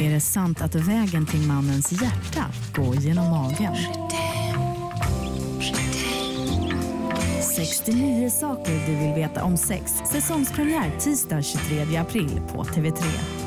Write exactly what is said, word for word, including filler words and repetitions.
Är det sant att vägen till mannens hjärta går genom magen? sextionio saker du vill veta om sex. Säsongspremiär tisdag tjugotredje april på T V tre.